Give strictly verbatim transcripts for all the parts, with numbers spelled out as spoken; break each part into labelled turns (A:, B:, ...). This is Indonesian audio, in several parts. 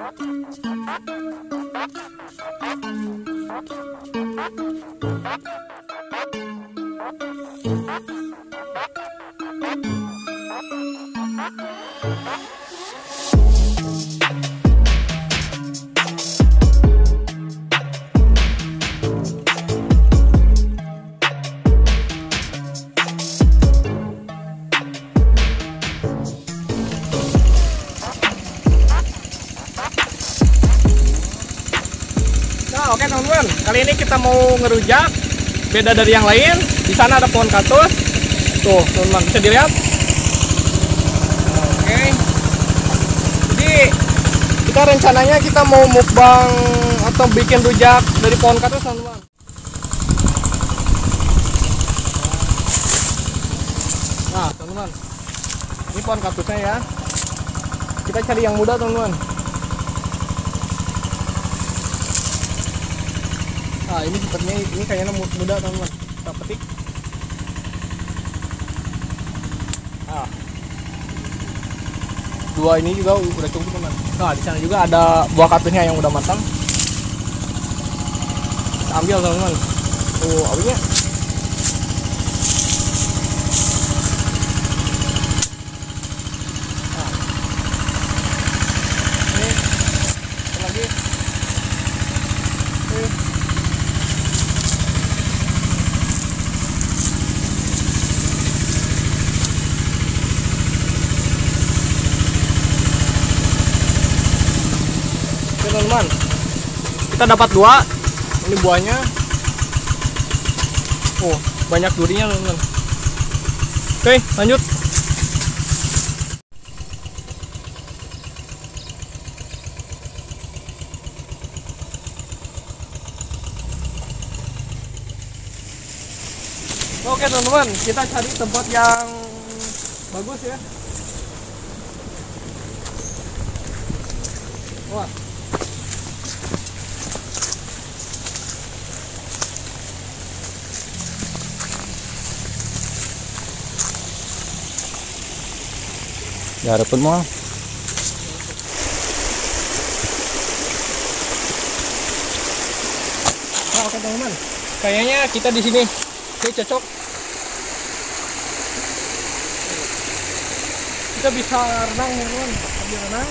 A: Oke teman-teman, kali ini kita mau ngerujak beda dari yang lain. Di sana ada pohon kaktus. Tuh teman-teman bisa dilihat. Oke. Jadi kita rencananya kita mau mukbang atau bikin rujak dari pohon kaktus teman-teman. Nah teman-teman, ini pohon kaktusnya ya. Kita cari yang muda teman-teman. Nah ini sepertinya ini kayaknya muda teman-teman, kita petik. Nah, dua ini juga udah cukup teman. Nah di sana juga ada buah kaktusnya yang udah matang. Kita ambil teman-teman. Tuh awinya. Nah, ini satu lagi. Oke. Teman-teman, kita dapat dua. Ini buahnya. Oh, banyak durinya teman-teman. Oke, lanjut. Oke teman-teman, kita cari tempat yang bagus ya. Wah.
B: Ya ada pun mau.
A: Nah, oke teman-teman, kayaknya kita di sini ini cocok. Kita bisa renang teman-teman, sambil renang.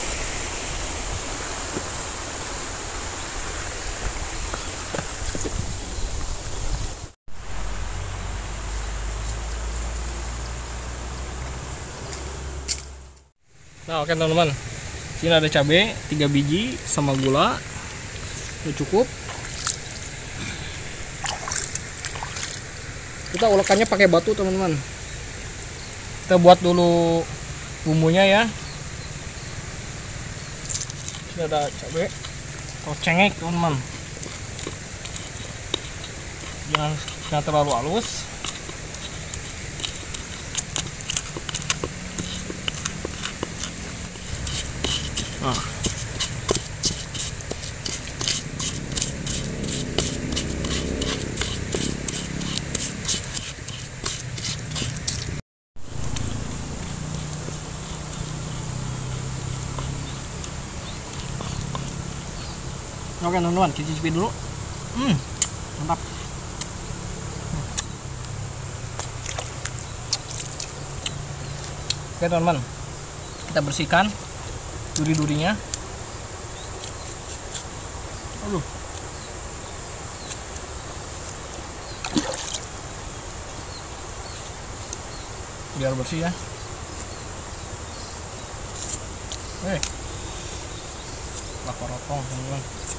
A: Nah oke teman-teman, sini ada cabai tiga biji sama gula, udah cukup. Kita ulekannya pakai batu teman-teman. Kita buat dulu bumbunya ya. Sini ada cabai, kalau cengek teman-teman, jangan, jangan terlalu halus. Nah. Oke teman-teman, kita cicipin dulu. Hmm, mantap. Oke teman-teman, kita bersihkan duri-durinya. Aduh. Biar bersih ya. Eh. Lah potong teman-teman.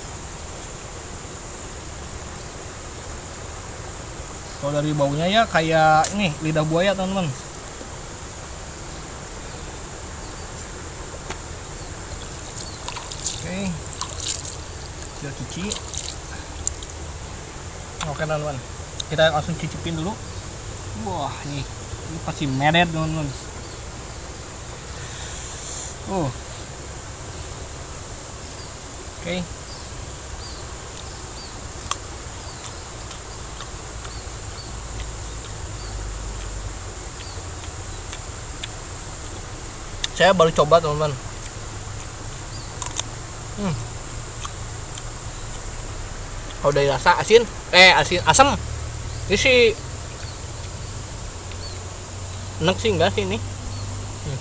A: Kalau dari baunya ya kayak ini lidah buaya teman-teman. Oke, kita cuci. Oke teman-teman, kita langsung cicipin dulu. Wah ini, ini pasti meret teman-teman. Oh, oke. Saya baru coba teman-teman. Hmm. Kalau dari rasa asin, eh asin asam, ini sih enak sih enggak sih ini. Hmm.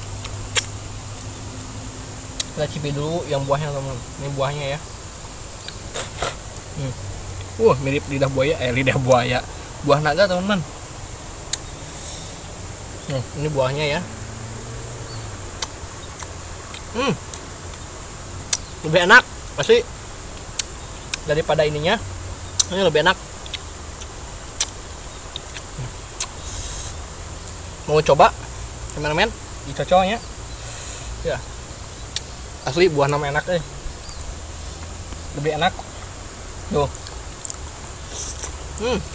A: Kita cicipi dulu yang buahnya teman. Ini buahnya ya. Hmm. Wah mirip lidah buaya, eh lidah buaya, buah naga teman-teman. Hmm, ini buahnya ya. Hmm, lebih enak pasti daripada ininya. Ini lebih enak. Hmm. Mau coba teman-teman dicocoknya ya, asli buah nama enak eh, lebih enak tuh. Hmm.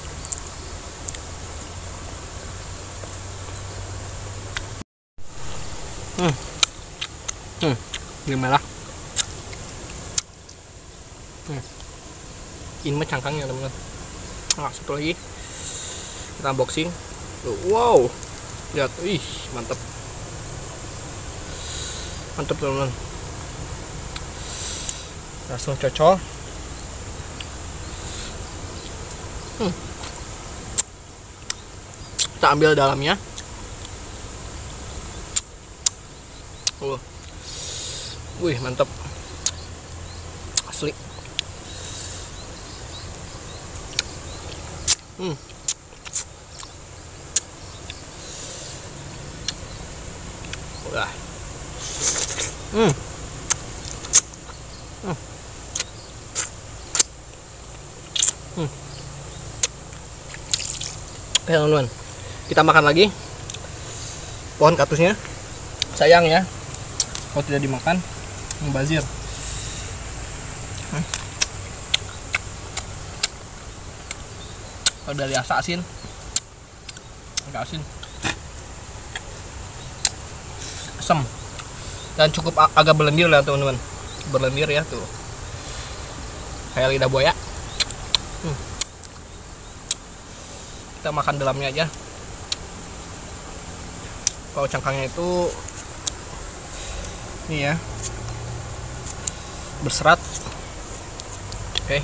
A: Hmm. Hmm. Ini merah. Hmm. Ini mah cangkangnya teman-teman. Nah, satu lagi kita unboxing. Tuh, wow, lihat, ih mantap, mantap teman-teman. Langsung cocok. Hmm. Kita ambil dalamnya. Uh. Wih, mantap. Asli. Hmm. Udah. Hmm. Hmm. Hmm. Oke teman-teman, kita makan lagi pohon kaktusnya. Sayang ya kalau tidak dimakan, membazir. Hmm. Kalau dari rasa asin, agak asin, asam, dan cukup ag agak berlendir lah teman-teman, berlendir ya tuh, kayak lidah buaya. Hmm. Kita makan dalamnya aja. Kalau cangkangnya itu ini ya, berserat. Oke.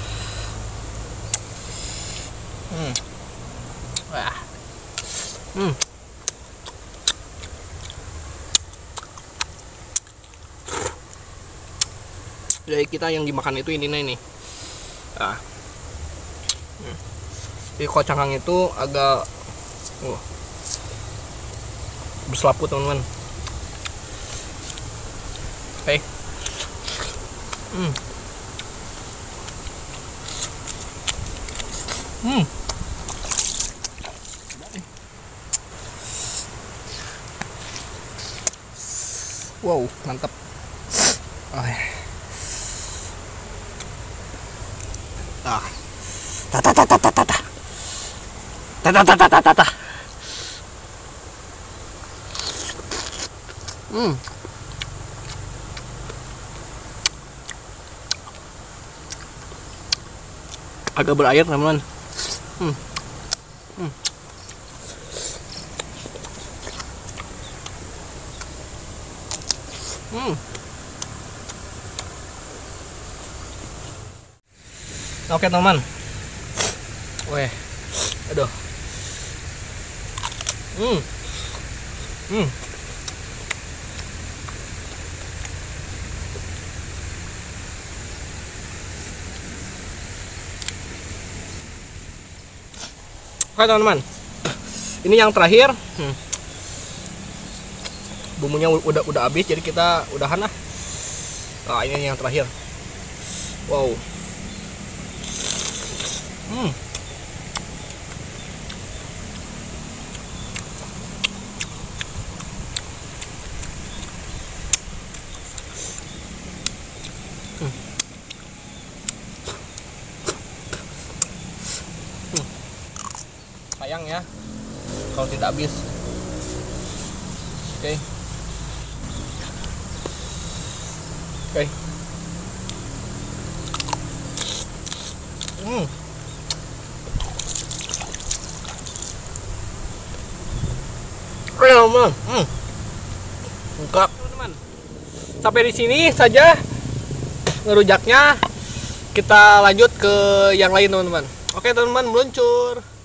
A: Hmm. Wah. Hmm. Jadi kita yang dimakan itu ini nih. Ah. Hmm. Jadi kalau cangkang itu agak uh, berselaput teman-teman. Oke. Okay. Hmm. Hmm. Wow, mantap. Oh, ya. Ah. Ta ta ta ta ta ta ta. Ta ta ta ta ta ta ta. Hmm. Agak berair teman-teman. Hmm. Hmm. Hmm. Oke teman. Weh. Aduh. Hmm. Hmm. Oke teman-teman, ini yang terakhir. Hmm. Bumbunya udah udah habis, jadi kita udahan lah. Nah, ini yang terakhir. Wow. Hmm. Hmm. Hmm. Sayang ya kalau tidak habis. Oke. Okay. Oke. Okay. Hmm. Teman-teman, hmm. Lengkap teman-teman. Sampai di sini saja ngerujaknya, kita lanjut ke yang lain teman-teman. Oke teman-teman, meluncur.